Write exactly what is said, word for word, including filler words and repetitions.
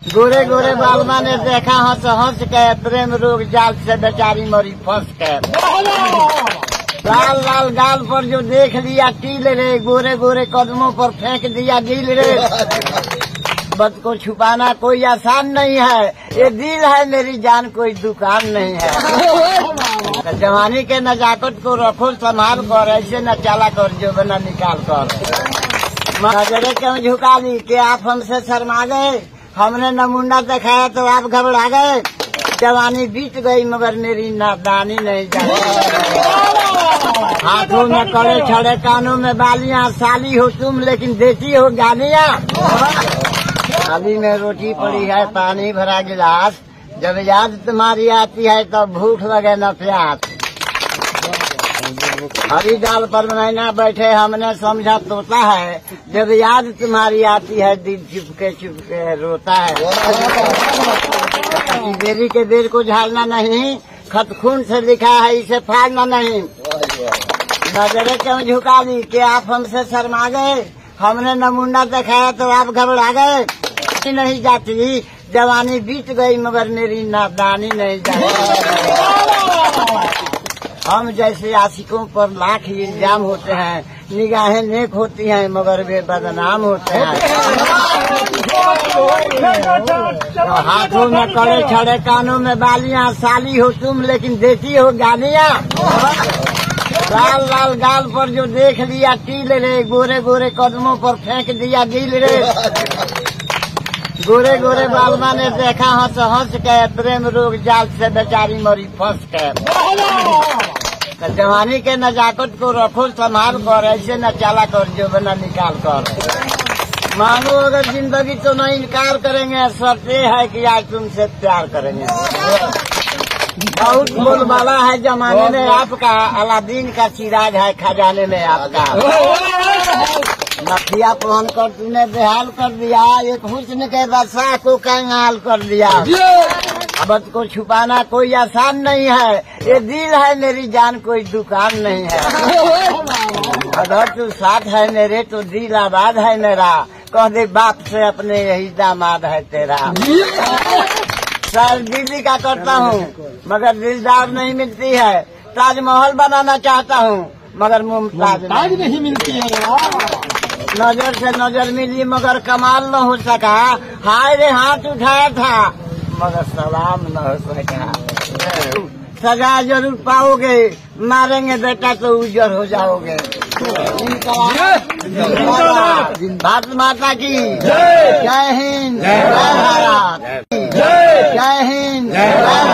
गोरे गोरे बालमा ने देखा हंस हंस के, प्रेम रोग जाल से बेचारी मरी फंस के। लाल लाल गाल पर जो देख लिया टील रे, गोरे गोरे कदमों पर फेंक दिया दिल रे। बद को छुपाना कोई आसान नहीं है, ये दिल है मेरी जान कोई दुकान नहीं है। जवानी के नजाकत को रखो संभाल कर, ऐसे न चाला कर जो बना निकाल कर। नजरे क्यों झुका ली कि आप हमसे शर्मा गए, हमने नमूना दिखाया तो आप घबरा गए। जवानी बीत गई मगर मेरी नादानी नहीं जाती। हाथों में कड़े छड़े, कानों में बालियां, साली हो तुम लेकिन देती हो गालियां। थाली में रोटी पड़ी है, पानी भरा गिलास, जब याद तुम्हारी आती है तब तो भूख लगे न प्यास। हरी डाल पर मैना बैठे हमने समझा तोता है, जब याद तुम्हारी आती है दिल चुपके चुपके रोता है। बेरी के बेर को झाड़ना नहीं, खत खून से लिखा है इसे फाड़ना नहीं। नजरे क्यों झुका ली कि आप हमसे शर्मा गए, हमने नमूना दिखाया तो आप घबरा गए। नहीं जाती जवानी बीत गई मगर मेरी नादानी नहीं जाती। हम जैसे आशिकों पर लाख इल्जाम होते हैं, निगाहें नेक होती हैं मगर वे बदनाम होते हैं। तो हाथों में कड़े छड़े, कानों में बालियां, साली हो तुम लेकिन देती हो गालियां। लाल लाल गाल पर जो देख लिया टील रे, गोरे गोरे कदमों पर फेंक दिया दिल रे। गोरे गोरे बालमा ने देखा हंस हंस के, प्रेम रोग जाल से बेचारी मरी फंस के। तो जवानी के नजाकत को रखो संभाल कर, ऐसे न चाला कर जो बना निकाल कर। मानो अगर जिंदगी तो नहीं इनकार करेंगे, शर्त है कि आज तुमसे प्यार करेंगे। बहुत बोलबाला है जमाने में आपका, अलादीन का चिराग है खजाने में आपका। नथिया पहन कर तूने बेहाल कर दिया, एक हुस्न के बादशाह को कंगाल कर दिया। अब को छुपाना कोई आसान नहीं है, ये दिल है मेरी जान कोई दुकान नहीं है। अगर तू साथ है मेरे तो दिल आबाद है मेरा, कह दे बाप से अपने यही दामाद है तेरा। सर दिल्ली का करता हूँ मगर दिलदार नहीं मिलती है, ताजमहल बनाना चाहता हूँ मगर मुमताज नहीं, नहीं मिलती है। नजर से नजर मिली मगर कमाल न हो सका, हाय रे हाथ उठाया था मगर सलाम न हो सका। सजा जरूर पाओगे, मारेंगे बेटा तो उजर हो जाओगे। भारत माता की जय हिंद, जय भारत, जय हिंद।